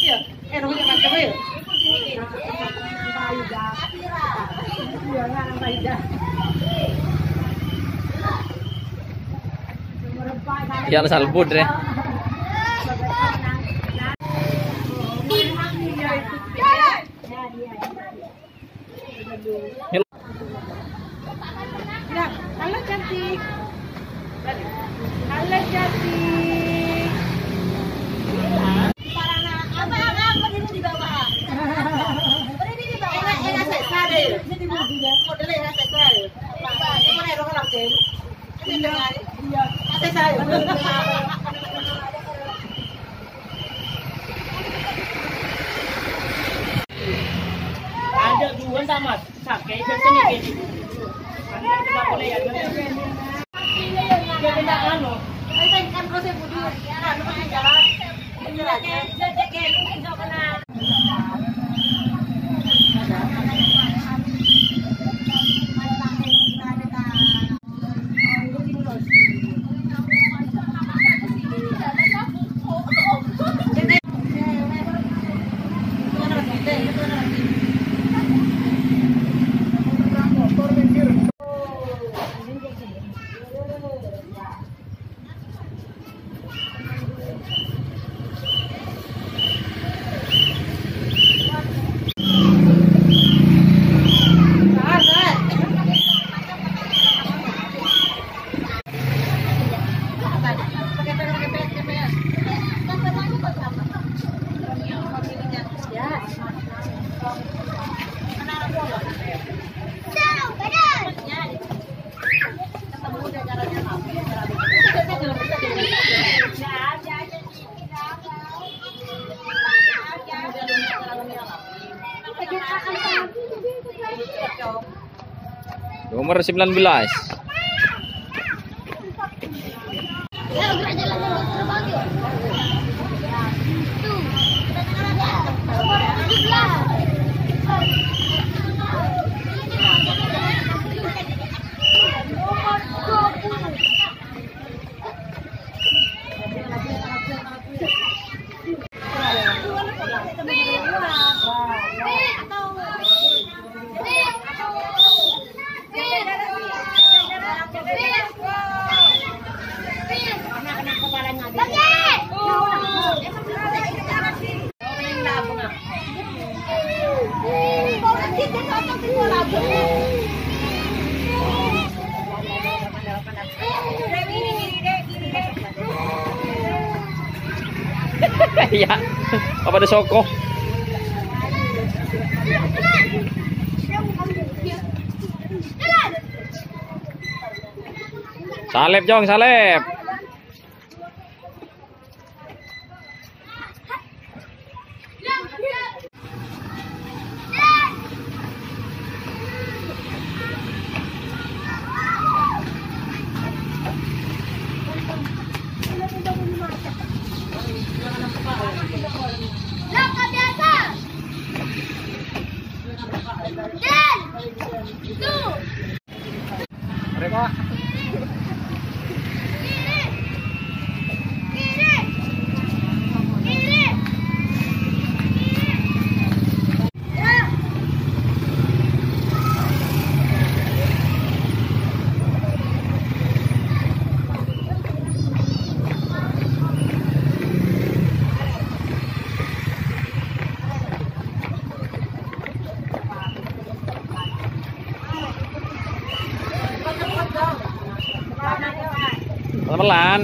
Yang salbud deh. Halo cantik. Halo cantik. Apa ini di bawah? Ini di bawah. Enak saya deh. Ini modelnya enak saya. Ini mana orang orang deh. Iya. Saya. Ada dua sama sakai sini gitu. Ada kita boleh ya. Dia benda anu. Kita kan proses bujur. Anu pakai jalan. Jalannya jadi enggak kena. Nomor 19. Ya, apa ada soko? Salep Jong, salep. Mereka pelan.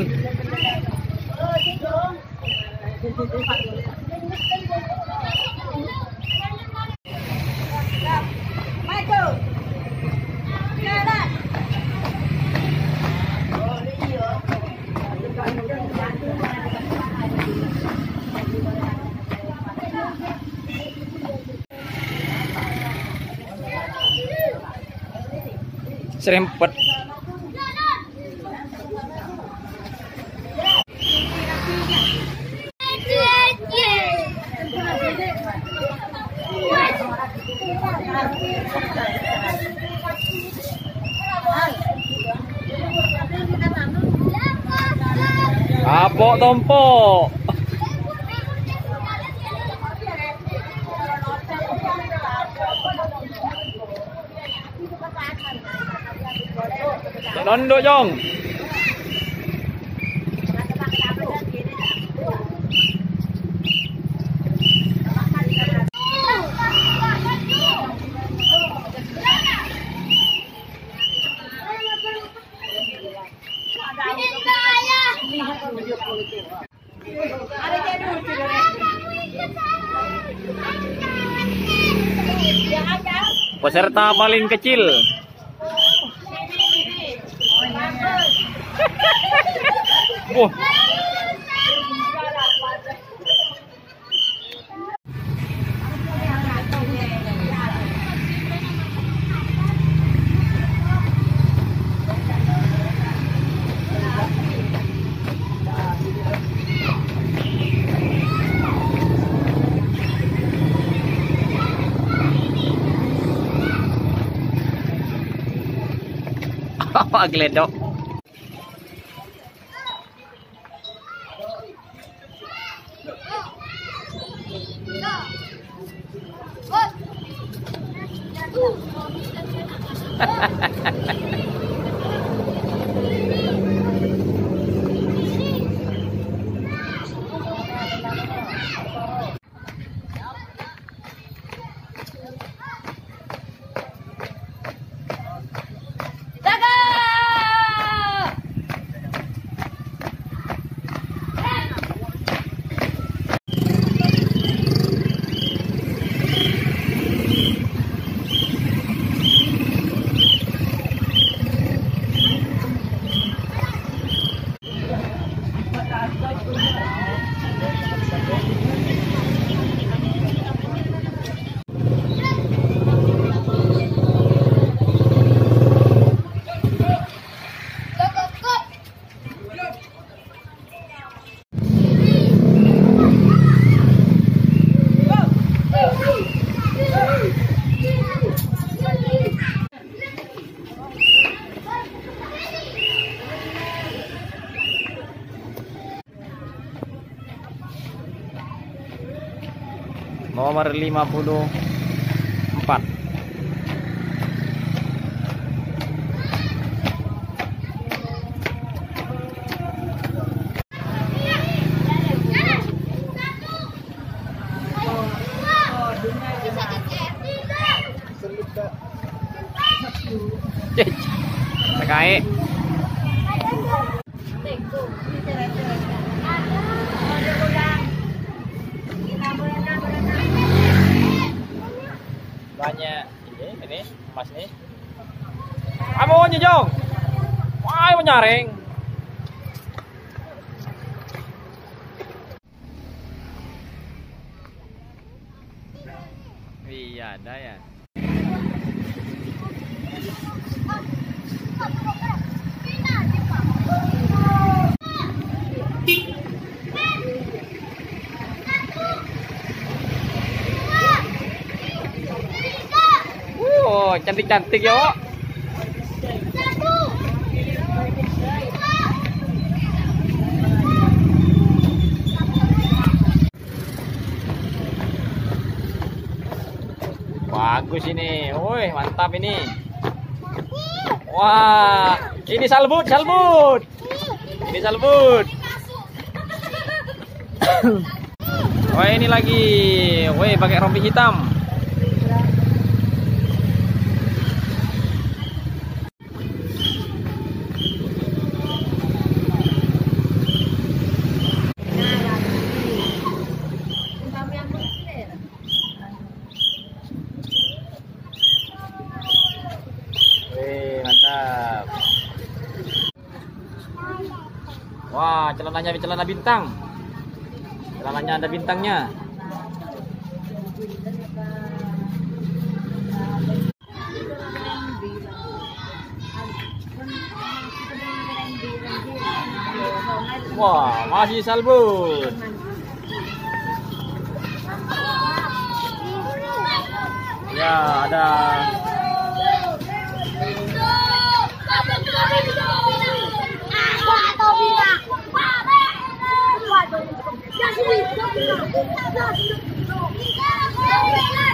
Serempet. Apok tompo. Nondok Jong. Peserta paling kecil. Wah. Apa geledok? Nomor 54. Terkait banyak ini emas nih. Kamu nyejong. Wah, menyaring. Iya, ada ya. Cantik-cantik ya, Wak. Bagus ini. Woi, mantap ini. Wah, ini salbut, salbut. Ini salbut. Wah, ini lagi. Woi, pakai rompi hitam. Mantap. Wah, celananya celana bintang. Celananya ada bintangnya. Wah, masih salbut. Ya, ada. Ya,